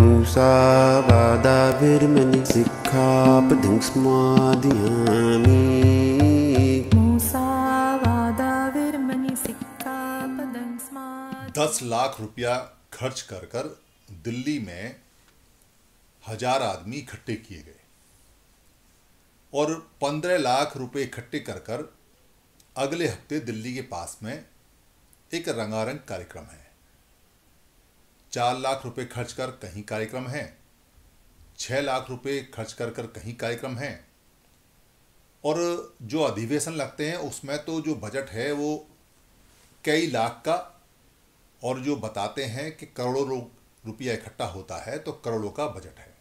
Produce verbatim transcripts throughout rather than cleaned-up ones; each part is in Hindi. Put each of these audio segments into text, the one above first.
Musawadavir Sikkhapadang Smadhyami. मूसावादाविर्मणि सिक्खापदं स्मादि। दस लाख रुपया खर्च कर कर दिल्ली में हजार आदमी इकट्ठे किए गए और पंद्रह लाख रुपए इकट्ठे कर कर अगले हफ्ते दिल्ली के पास में एक रंगारंग कार्यक्रम है। चार लाख रुपए खर्च कर कहीं कार्यक्रम है, छह लाख रुपए खर्च कर कर कहीं कार्यक्रम है, और जो अधिवेशन लगते हैं उसमें तो जो बजट है वो कई लाख का, और जो बताते हैं कि करोड़ों रुपया इकट्ठा होता है तो करोड़ों का बजट है।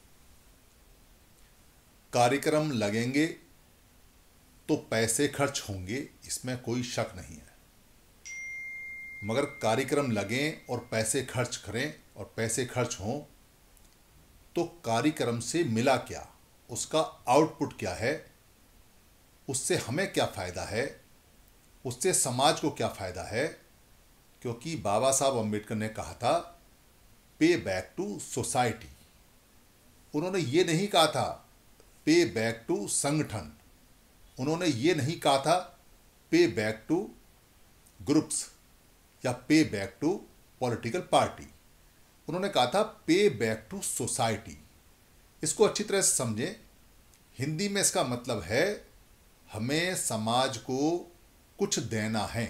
कार्यक्रम लगेंगे तो पैसे खर्च होंगे, इसमें कोई शक नहीं है, मगर कार्यक्रम लगें और पैसे खर्च करें और पैसे खर्च हों तो कार्यक्रम से मिला क्या, उसका आउटपुट क्या है, उससे हमें क्या फ़ायदा है, उससे समाज को क्या फ़ायदा है। क्योंकि बाबा साहब अम्बेडकर ने कहा था पे बैक टू सोसाइटी। उन्होंने ये नहीं कहा था पे बैक टू संगठन, उन्होंने ये नहीं कहा था पे बैक टू ग्रुप्स या पे बैक टू पॉलिटिकल पार्टी, उन्होंने कहा था पे बैक टू सोसाइटी। इसको अच्छी तरह से समझें। हिंदी में इसका मतलब है हमें समाज को कुछ देना है।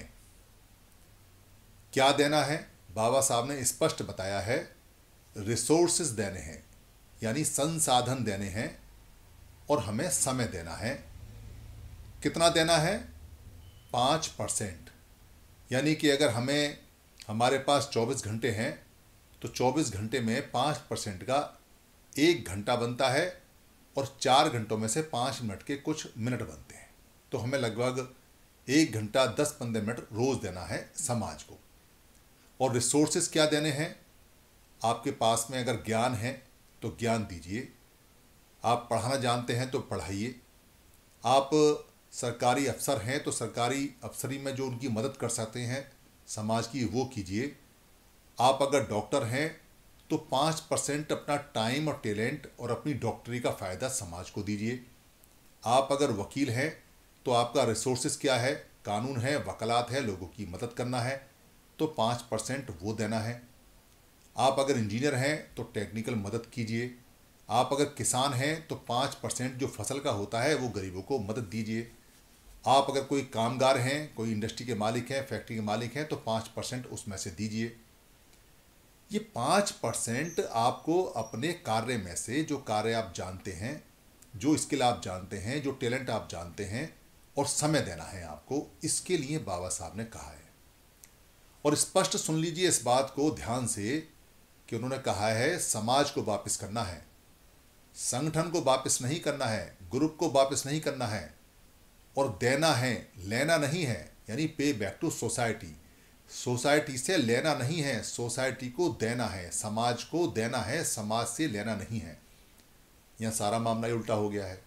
क्या देना है? बाबा साहब ने स्पष्ट बताया है, रिसोर्सेज देने हैं, यानी संसाधन देने हैं, और हमें समय देना है। कितना देना है? पाँच परसेंट। यानी कि अगर हमें हमारे पास चौबीस घंटे हैं तो चौबीस घंटे में पाँच परसेंट का एक घंटा बनता है और चार घंटों में से पाँच मिनट के कुछ मिनट बनते हैं, तो हमें लगभग एक घंटा दस पंद्रह मिनट रोज़ देना है समाज को। और रिसोर्सेज क्या देने हैं? आपके पास में अगर ज्ञान है तो ज्ञान दीजिए, आप पढ़ाना जानते हैं तो पढ़ाइए, आप सरकारी अफसर हैं तो सरकारी अफसरी में जो उनकी मदद कर सकते हैं समाज की वो कीजिए। आप अगर डॉक्टर हैं तो पाँच परसेंट अपना टाइम और टैलेंट और अपनी डॉक्टरी का फ़ायदा समाज को दीजिए। आप अगर वकील हैं तो आपका रिसोर्सेज क्या है? कानून है, वकालत है, लोगों की मदद करना है, तो पाँच परसेंट वो देना है। आप अगर इंजीनियर हैं तो टेक्निकल मदद कीजिए। आप अगर किसान हैं तो पाँच परसेंट जो फसल का होता है वो गरीबों को मदद दीजिए। आप अगर कोई कामगार हैं, कोई इंडस्ट्री के मालिक हैं, फैक्ट्री के मालिक हैं, तो पाँच परसेंट उसमें से दीजिए। ये पाँच परसेंट आपको अपने कार्य में से, जो कार्य आप जानते हैं, जो स्किल आप जानते हैं, जो टैलेंट आप जानते हैं, और समय देना है आपको। इसके लिए बाबा साहब ने कहा है। और स्पष्ट सुन लीजिए इस बात को ध्यान से कि उन्होंने कहा है समाज को वापस करना है, संगठन को वापस नहीं करना है, ग्रुप को वापस नहीं करना है, और देना है, लेना नहीं है। यानी पे बैक टू सोसाइटी। सोसाइटी से लेना नहीं है, सोसाइटी को देना है, समाज को देना है, समाज से लेना नहीं है। यहाँ सारा मामला ही उल्टा हो गया है।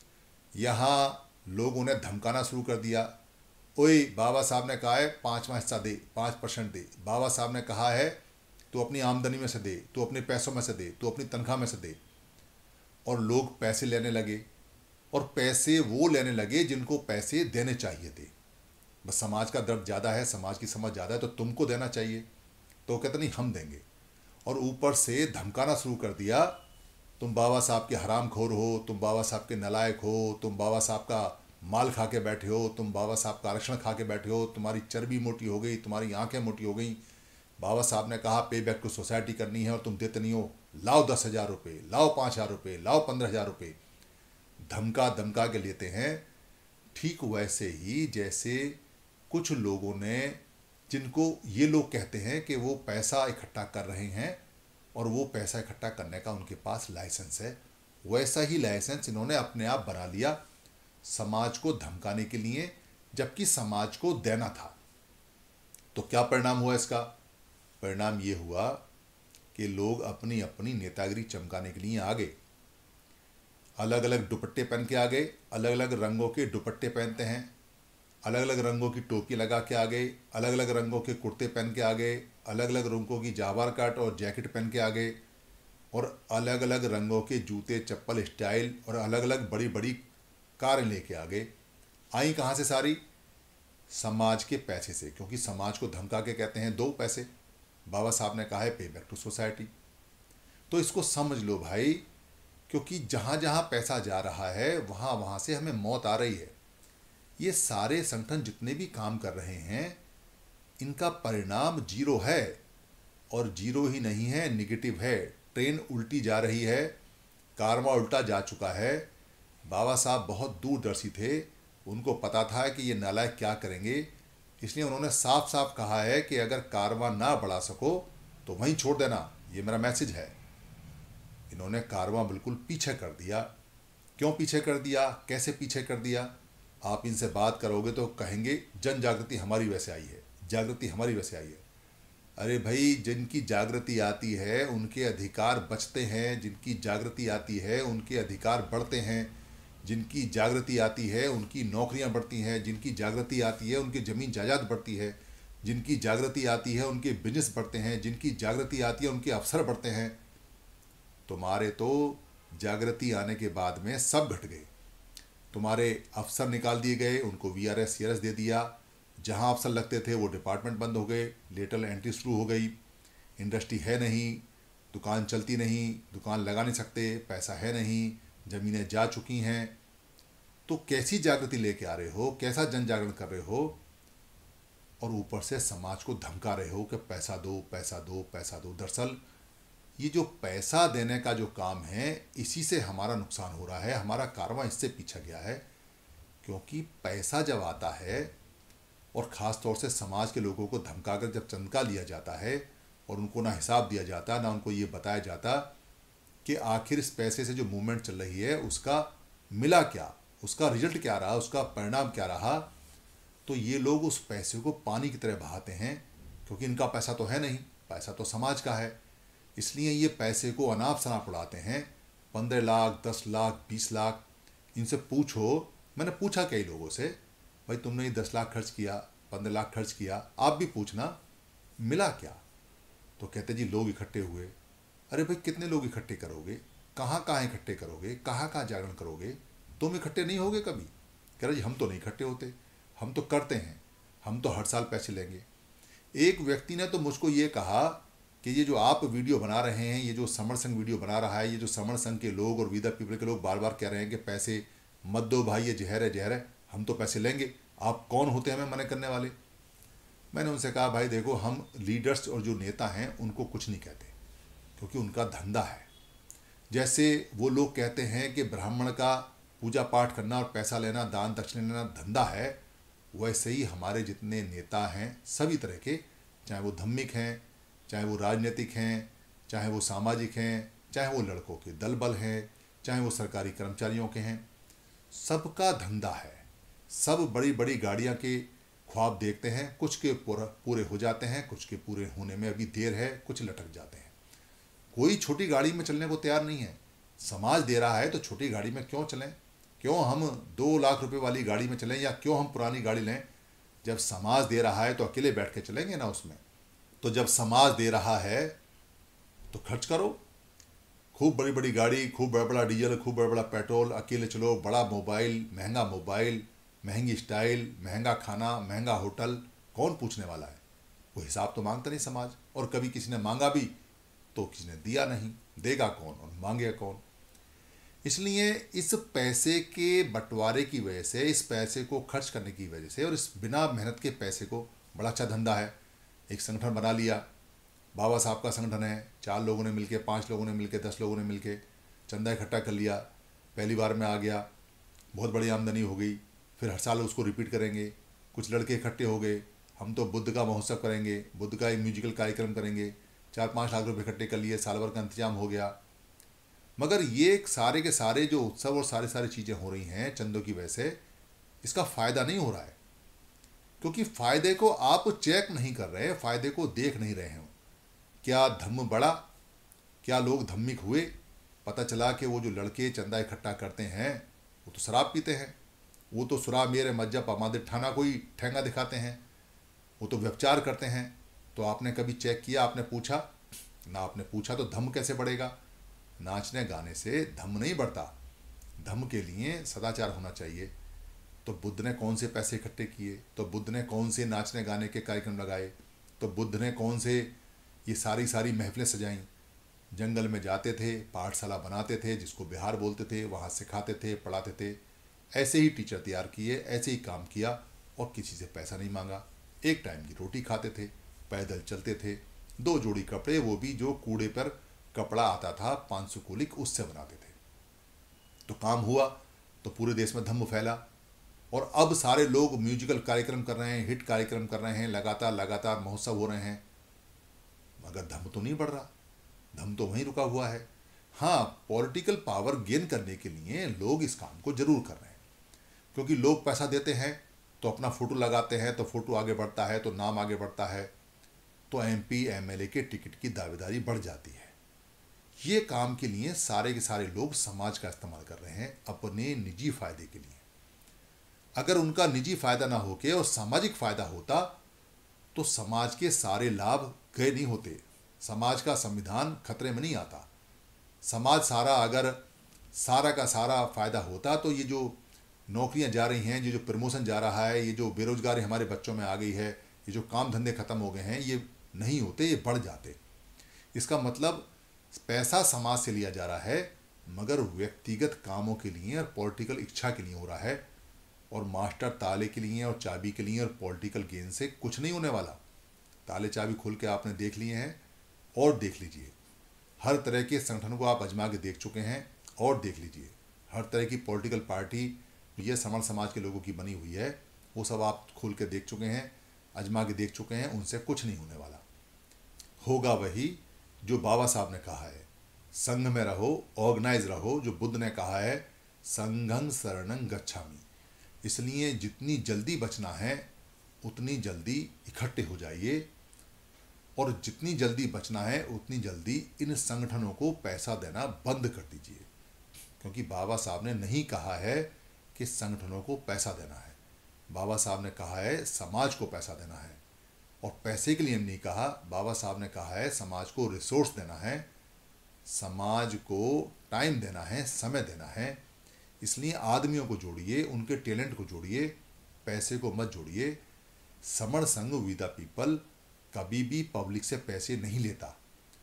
यहाँ लोगों ने धमकाना शुरू कर दिया, ओए बाबा साहब ने कहा है पाँचवा हिस्सा दे, पाँच परसेंट दे, बाबा साहब ने कहा है तो अपनी आमदनी में से दे, तो अपने पैसों में से दे, तो अपनी तनख्वाह में से दे। और लोग पैसे लेने लगे, और पैसे वो लेने लगे जिनको पैसे देने चाहिए थे। बस समाज का दर्द ज़्यादा है, समाज की समझ ज़्यादा है तो तुमको देना चाहिए, तो कहते नहीं हम देंगे। और ऊपर से धमकाना शुरू कर दिया, तुम बाबा साहब के हरामखोर हो, तुम बाबा साहब के नालायक हो, तुम बाबा साहब का माल खा के बैठे हो, तुम बाबा साहब का आरक्षण खा के बैठे हो, तुम्हारी चर्बी मोटी हो गई, तुम्हारी आंखें मोटी हो गई। बाबा साहब ने कहा पे बैक टू सोसाइटी करनी है और तुम देते नहीं हो, लाओ दस हज़ार रुपये, लाओ पाँच हज़ार रुपये, लाओ पंद्रह हज़ार रुपये। धमका धमका के लेते हैं। ठीक वैसे ही जैसे कुछ लोगों ने, जिनको ये लोग कहते हैं कि वो पैसा इकट्ठा कर रहे हैं और वो पैसा इकट्ठा करने का उनके पास लाइसेंस है, वैसा ही लाइसेंस इन्होंने अपने आप बना लिया समाज को धमकाने के लिए, जबकि समाज को देना था। तो क्या परिणाम हुआ इसका? परिणाम ये हुआ कि लोग अपनी अपनी नेतागिरी चमकाने के लिए आ गए। अलग अलग दुपट्टे पहन के आ गए, अलग अलग रंगों के दुपट्टे पहनते हैं, अलग अलग रंगों की टोपी लगा के आ गए, अलग अलग रंगों के कुर्ते पहन के आ गए, अलग अलग रंगों की जावार काट और जैकेट पहन के आ गए, और अलग अलग रंगों के जूते चप्पल स्टाइल और अलग अलग बड़ी बड़ी कारें लेके आ गए। आई कहाँ से सारी? समाज के पैसे से, क्योंकि समाज को धमका के कहते हैं दो पैसे। बाबा साहब ने कहा है पे बैक टू सोसाइटी। तो इसको समझ लो भाई, क्योंकि जहाँ जहाँ पैसा जा रहा है वहाँ वहाँ से हमें मौत आ रही है। ये सारे संगठन जितने भी काम कर रहे हैं इनका परिणाम जीरो है, और जीरो ही नहीं है, निगेटिव है। ट्रेन उल्टी जा रही है, कारवां उल्टा जा चुका है। बाबा साहब बहुत दूरदर्शी थे, उनको पता था कि ये नालायक क्या करेंगे, इसलिए उन्होंने साफ साफ कहा है कि अगर कारवां ना बढ़ा सको तो वहीं छोड़ देना। ये मेरा मैसेज है। इन्होंने कारवां बिल्कुल पीछे कर दिया। क्यों पीछे कर दिया, कैसे पीछे कर दिया? आप इनसे बात करोगे तो कहेंगे जन जागृति हमारी वजह से आई है, जागृति हमारी वजह से आई है। अरे भाई, जिनकी जागृति आती है उनके अधिकार बचते हैं, जिनकी जागृति आती है उनके अधिकार बढ़ते हैं, जिनकी जागृति आती है उनकी नौकरियां बढ़ती हैं, जिनकी जागृति आती है उनकी ज़मीन जायदाद बढ़ती है, जिनकी जागृति आती है उनके बिजनेस बढ़ते हैं, जिनकी जागृति आती है उनके अवसर बढ़ते हैं। तुम्हारे तो जागृति आने के बाद में सब घट गए। तुम्हारे अफसर निकाल दिए गए, उनको V R S C R S दे दिया। जहां अफसर लगते थे वो डिपार्टमेंट बंद हो गए, लेटरल एंट्री शुरू हो गई। इंडस्ट्री है नहीं, दुकान चलती नहीं, दुकान लगा नहीं सकते, पैसा है नहीं, ज़मीनें जा चुकी हैं। तो कैसी जागृति लेके आ रहे हो, कैसा जन जागरण कर रहे हो, और ऊपर से समाज को धमका रहे हो कि पैसा दो पैसा दो पैसा दो। दरअसल ये जो पैसा देने का जो काम है इसी से हमारा नुकसान हो रहा है, हमारा कारवां इससे पीछा गया है। क्योंकि पैसा जब आता है और ख़ास तौर से समाज के लोगों को धमकाकर जब चंदा लिया जाता है और उनको ना हिसाब दिया जाता, ना उनको ये बताया जाता कि आखिर इस पैसे से जो मूवमेंट चल रही है उसका मिला क्या, उसका रिजल्ट क्या रहा, उसका परिणाम क्या रहा, तो ये लोग उस पैसे को पानी की तरह बहाते हैं। क्योंकि इनका पैसा तो है नहीं, पैसा तो समाज का है, इसलिए ये पैसे को अनाप शनाप उड़ाते हैं। पंद्रह लाख दस लाख बीस लाख इनसे पूछो, मैंने पूछा कई लोगों से, भाई तुमने ये दस लाख खर्च किया, पंद्रह लाख खर्च किया, आप भी पूछना मिला क्या? तो कहते जी लोग इकट्ठे हुए। अरे भाई कितने लोग इकट्ठे करोगे, कहाँ कहाँ इकट्ठे करोगे, कहाँ कहाँ जागरण करोगे? तुम इकट्ठे नहीं होगे कभी। कह रहे जी हम तो नहीं इकट्ठे होते, हम तो करते हैं, हम तो हर साल पैसे लेंगे। एक व्यक्ति ने तो मुझको ये कहा कि ये जो आप वीडियो बना रहे हैं, ये जो समर संघ वीडियो बना रहा है, ये जो समर संघ के लोग और विदा पीपल के लोग बार बार कह रहे हैं कि पैसे मत दो भाई, ये जहर है जहर है, हम तो पैसे लेंगे, आप कौन होते हैं हमें मना करने वाले? मैंने उनसे कहा भाई देखो, हम लीडर्स और जो नेता हैं उनको कुछ नहीं कहते, क्योंकि उनका धंधा है। जैसे वो लोग कहते हैं कि ब्राह्मण का पूजा पाठ करना और पैसा लेना, दान दक्षिणा लेना धंधा है, वैसे ही हमारे जितने नेता हैं सभी तरह के, चाहे वो धार्मिक हैं, चाहे वो राजनीतिक हैं, चाहे वो सामाजिक हैं, चाहे वो लड़कों के दल बल हैं, चाहे वो सरकारी कर्मचारियों के हैं, सबका धंधा है। सब बड़ी बड़ी गाड़ियां के ख्वाब देखते हैं, कुछ के पूरे हो जाते हैं, कुछ के पूरे होने में अभी देर है, कुछ लटक जाते हैं। कोई छोटी गाड़ी में चलने को तैयार नहीं है। समाज दे रहा है तो छोटी गाड़ी में क्यों चलें? क्यों हम दो लाख रुपए वाली गाड़ी में चलें, या क्यों हम पुरानी गाड़ी लें? जब समाज दे रहा है तो अकेले बैठ के चलेंगे ना उसमें। तो जब समाज दे रहा है तो खर्च करो, खूब बड़ी बड़ी गाड़ी, खूब बड़ा बड़ा डीजल, खूब बड़ा बड़ा पेट्रोल, अकेले चलो, बड़ा मोबाइल, महंगा मोबाइल, महंगी स्टाइल, महंगा खाना, महंगा होटल, कौन पूछने वाला है? वो हिसाब तो मांगता नहीं समाज, और कभी किसी ने मांगा भी तो किसी ने दिया नहीं, देगा कौन और मांगेगा कौन? इसलिए इस पैसे के बंटवारे की वजह से, इस पैसे को खर्च करने की वजह से, और इस बिना मेहनत के पैसे को, बड़ा अच्छा धंधा है, एक संगठन बना लिया, बाबा साहब का संगठन है, चार लोगों ने मिलके, पांच लोगों ने मिलके, दस लोगों ने मिलके चंदा इकट्ठा कर लिया, पहली बार में आ गया, बहुत बड़ी आमदनी हो गई, फिर हर साल उसको रिपीट करेंगे। कुछ लड़के इकट्ठे हो गए, हम तो बुद्ध का महोत्सव करेंगे, बुद्ध का एक म्यूजिकल कार्यक्रम करेंगे, चार पाँच लाख रुपये इकट्ठे कर लिए, साल भर का इंतजाम हो गया। मगर ये सारे के सारे जो उत्सव और सारी सारी चीज़ें हो रही हैं चंदों की वजह से, इसका फ़ायदा नहीं हो रहा है, क्योंकि फ़ायदे को आप चेक नहीं कर रहे, फ़ायदे को देख नहीं रहे हो। क्या धम्म बढ़ा? क्या लोग धम्मिक हुए? पता चला कि वो जो लड़के चंदा इकट्ठा करते हैं वो तो शराब पीते हैं, वो तो सुरा मेरे मज्जा पमादे ठाना कोई ठेंगा दिखाते हैं, वो तो व्यभिचार करते हैं। तो आपने कभी चेक किया? आपने पूछा ना? आपने पूछा तो धम्म कैसे बढ़ेगा? नाचने गाने से धम्म नहीं बढ़ता, धम्म के लिए सदाचार होना चाहिए। तो बुद्ध ने कौन से पैसे इकट्ठे किए, तो बुद्ध ने कौन से नाचने गाने के कार्यक्रम लगाए, तो बुद्ध ने कौन से ये सारी सारी महफिलें सजाईं। जंगल में जाते थे, पाठशाला बनाते थे जिसको बिहार बोलते थे, वहाँ सिखाते थे, पढ़ाते थे। ऐसे ही टीचर तैयार किए, ऐसे ही काम किया और किसी से पैसा नहीं मांगा। एक टाइम की रोटी खाते थे, पैदल चलते थे, दो जोड़ी कपड़े, वो भी जो कूड़े पर कपड़ा आता था पाँच सौ कुलिक, उससे बनाते थे। तो काम हुआ तो पूरे देश में धम्म फैला और अब सारे लोग म्यूजिकल कार्यक्रम कर रहे हैं, हिट कार्यक्रम कर रहे हैं, लगातार लगातार महोत्सव हो रहे हैं, मगर धम्म तो नहीं बढ़ रहा, धम्म तो वहीं रुका हुआ है। हाँ, पॉलिटिकल पावर गेन करने के लिए लोग इस काम को जरूर कर रहे हैं, क्योंकि लोग पैसा देते हैं तो अपना फोटो लगाते हैं, तो फोटो आगे बढ़ता है, तो नाम आगे बढ़ता है, तो एमपी एमएलए के टिकट की दावेदारी बढ़ जाती है। ये काम के लिए सारे के सारे लोग समाज का इस्तेमाल कर रहे हैं अपने निजी फायदे के लिए। अगर उनका निजी फायदा ना होके और सामाजिक फायदा होता तो समाज के सारे लाभ गए नहीं होते, समाज का संविधान खतरे में नहीं आता। समाज सारा अगर सारा का सारा फायदा होता तो ये जो नौकरियां जा रही हैं, ये जो प्रमोशन जा रहा है, ये जो बेरोजगारी हमारे बच्चों में आ गई है, ये जो काम धंधे खत्म हो गए हैं, ये नहीं होते, ये बढ़ जाते। इसका मतलब पैसा समाज से लिया जा रहा है मगर व्यक्तिगत कामों के लिए और पॉलिटिकल इच्छा के लिए हो रहा है, और मास्टर ताले के लिए और चाबी के लिए और पॉलिटिकल गेन से कुछ नहीं होने वाला। ताले चाबी खोल के आपने देख लिए हैं और देख लीजिए, हर तरह के संगठन को आप आजमा के देख चुके हैं और देख लीजिए, हर तरह की पॉलिटिकल पार्टी ये समण समाज के लोगों की बनी हुई है वो सब आप खोल के देख चुके हैं, आजमा के देख चुके हैं, उनसे कुछ नहीं होने वाला। होगा वही जो बाबा साहब ने कहा है, संघ में रहो, ऑर्गेनाइज रहो, जो बुद्ध ने कहा है संघं शरणं गच्छामि। इसलिए जितनी जल्दी बचना है उतनी जल्दी इकट्ठे हो जाइए, और जितनी जल्दी बचना है उतनी जल्दी इन संगठनों को पैसा देना बंद कर दीजिए, क्योंकि बाबा साहब ने नहीं कहा है कि संगठनों को पैसा देना है, बाबा साहब ने कहा है समाज को पैसा देना है। और पैसे के लिए नहीं कहा, बाबा साहब ने कहा है समाज को रिसोर्स देना है, समाज को टाइम देना है, समय देना है। इसलिए आदमियों को जोड़िए, उनके टैलेंट को जोड़िए, पैसे को मत जोड़िए। समण संघ वी द पीपल कभी भी पब्लिक से पैसे नहीं लेता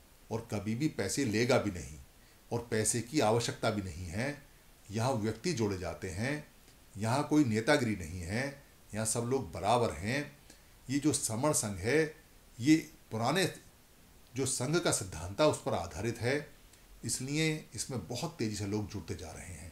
और कभी भी पैसे लेगा भी नहीं, और पैसे की आवश्यकता भी नहीं है। यहाँ व्यक्ति जोड़े जाते हैं, यहाँ कोई नेतागिरी नहीं है, यहाँ सब लोग बराबर हैं। ये जो समण संघ है ये पुराने जो संघ का सिद्धांत था उस पर आधारित है, इसलिए इसमें बहुत तेज़ी से लोग जुड़ते जा रहे हैं।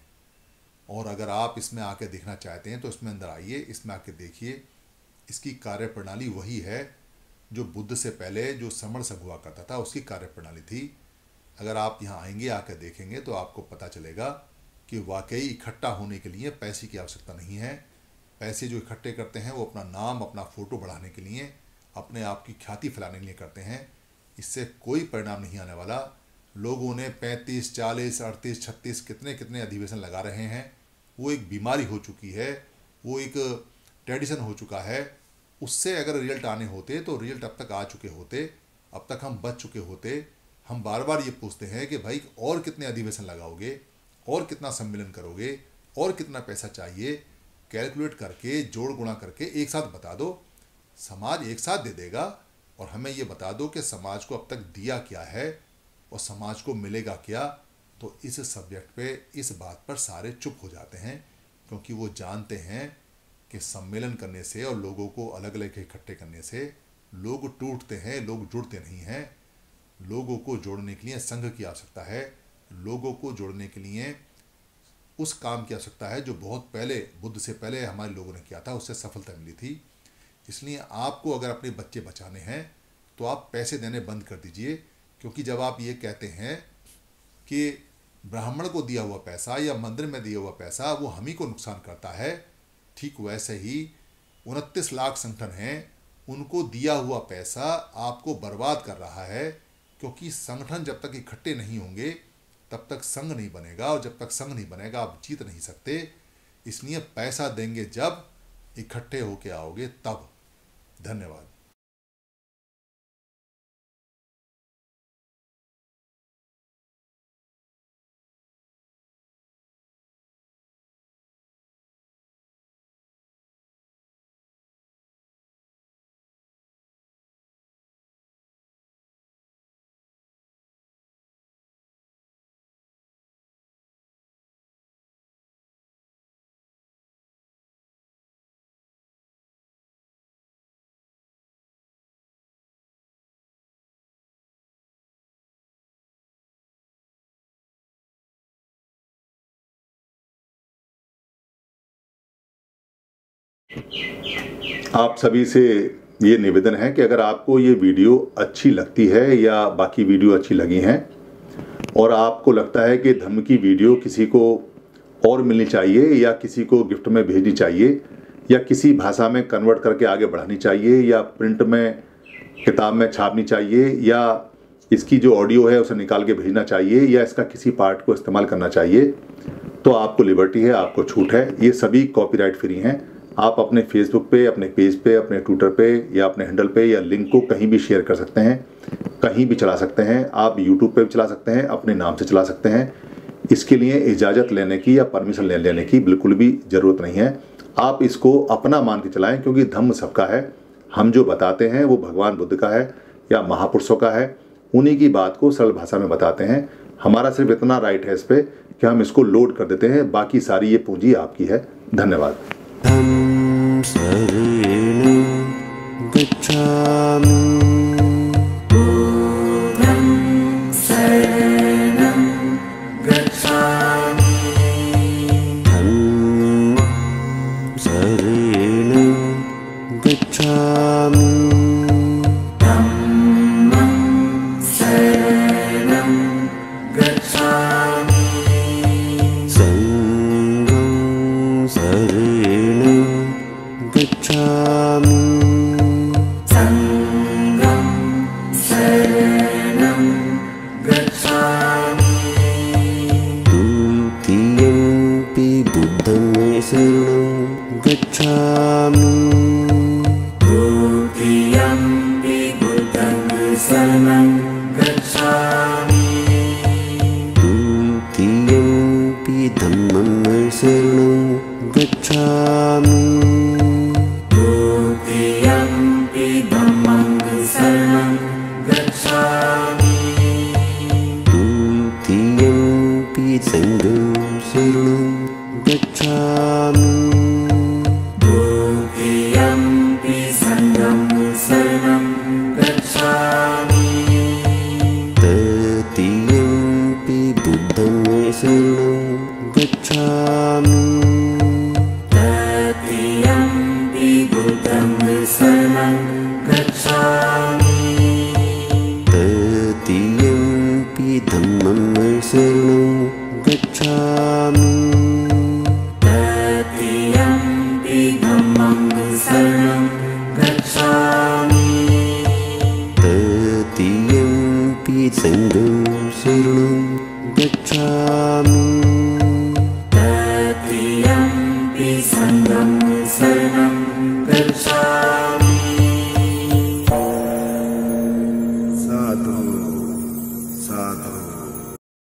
और अगर आप इसमें आके देखना चाहते हैं तो इसमें अंदर आइए, इसमें आके देखिए। इसकी कार्यप्रणाली वही है जो बुद्ध से पहले जो समण संघ हुआ करता था उसकी कार्यप्रणाली थी। अगर आप यहाँ आएंगे, आकर देखेंगे तो आपको पता चलेगा कि वाकई इकट्ठा होने के लिए पैसे की आवश्यकता नहीं है। पैसे जो इकट्ठे करते हैं वो अपना नाम, अपना फ़ोटो बढ़ाने के लिए, अपने आप की ख्याति फैलाने के लिए करते हैं। इससे कोई परिणाम नहीं आने वाला। लोगों ने पैंतीस, चालीस, अड़तीस, छत्तीस कितने कितने अधिवेशन लगा रहे हैं, वो एक बीमारी हो चुकी है, वो एक ट्रेडिशन हो चुका है। उससे अगर रिजल्ट आने होते तो रिजल्ट अब तक आ चुके होते, अब तक हम बच चुके होते। हम बार बार ये पूछते हैं कि भाई और कितने अधिवेशन लगाओगे, और कितना सम्मेलन करोगे, और कितना पैसा चाहिए, कैलकुलेट करके जोड़ गुणा करके एक साथ बता दो। समाज एक साथ दे देगा, और हमें ये बता दो कि समाज को अब तक दिया क्या है और समाज को मिलेगा क्या। तो इस सब्जेक्ट पे, इस बात पर सारे चुप हो जाते हैं, क्योंकि वो जानते हैं कि सम्मेलन करने से और लोगों को अलग अलग इकट्ठे करने से लोग टूटते हैं, लोग जुड़ते नहीं हैं। लोगों को जोड़ने के लिए संघ की आवश्यकता है, लोगों को जोड़ने के लिए उस काम की आवश्यकता है जो बहुत पहले, बुद्ध से पहले हमारे लोगों ने किया था, उससे सफलता मिली थी। इसलिए आपको अगर अपने बच्चे बचाने हैं तो आप पैसे देने बंद कर दीजिए, क्योंकि जब आप ये कहते हैं कि ब्राह्मण को दिया हुआ पैसा या मंदिर में दिया हुआ पैसा वो हम ही को नुकसान करता है, ठीक वैसे ही उनतीस लाख संगठन हैं, उनको दिया हुआ पैसा आपको बर्बाद कर रहा है। क्योंकि संगठन जब तक इकट्ठे नहीं होंगे तब तक संघ नहीं बनेगा, और जब तक संघ नहीं बनेगा आप जीत नहीं सकते। इसलिए पैसा देंगे जब, इकट्ठे होके आओगे तब। धन्यवाद। आप सभी से ये निवेदन है कि अगर आपको ये वीडियो अच्छी लगती है या बाकी वीडियो अच्छी लगी हैं और आपको लगता है कि धर्म की वीडियो किसी को और मिलनी चाहिए या किसी को गिफ्ट में भेजनी चाहिए या किसी भाषा में कन्वर्ट करके आगे बढ़ानी चाहिए या प्रिंट में किताब में छापनी चाहिए या इसकी जो ऑडियो है उसे निकाल के भेजना चाहिए या इसका किसी पार्ट को इस्तेमाल करना चाहिए, तो आपको लिबर्टी है, आपको छूट है। ये सभी कॉपीराइट फ्री हैं। आप अपने फेसबुक पे, अपने पेज पे, अपने ट्विटर पे या अपने हैंडल पे या लिंक को कहीं भी शेयर कर सकते हैं, कहीं भी चला सकते हैं। आप यूट्यूब पे भी चला सकते हैं, अपने नाम से चला सकते हैं। इसके लिए इजाज़त लेने की या परमिशन ले लेने की बिल्कुल भी ज़रूरत नहीं है। आप इसको अपना मान के चलाएं, क्योंकि धम्म सबका है। हम जो बताते हैं वो भगवान बुद्ध का है या महापुरुषों का है, उन्हीं की बात को सरल भाषा में बताते हैं। हमारा सिर्फ इतना राइट है इस पर कि हम इसको लोड कर देते हैं, बाकी सारी ये पूंजी आपकी है। धन्यवाद। धम्म शरणं गच्छामि। बुद्धं शरणं गच्छामि। धम्मं शरणं गच्छामि। धम्मं शरणं गच्छामि। संघं शरणं गच्छामि। संघं शरणं गच्छामि। द्वितीयंपि बुद्धं शरणं गच्छामि। द्वितीयंपि बुद्धं शरणं गच्छामि। द्वितीयंपि धम्मं शरणं गच्छामि। द्वितीयंपि धम्मं शरणं गच्छामि। द्वितीयंपि संघं शरणं गच्छामि। द्वितीयंपि संघं शरणं गच्छामि। तृतीयंपि बुद्धं शरणं गच्छामि। तृतीयंपि बुद्धं शरणं गच्छामि। तृतीयंपि धम्मं शरणं गच्छामि। तृतीयंपि धम्मं शरणं गच्छामि। तृतीयंपि संघं शरणं गच्छामि।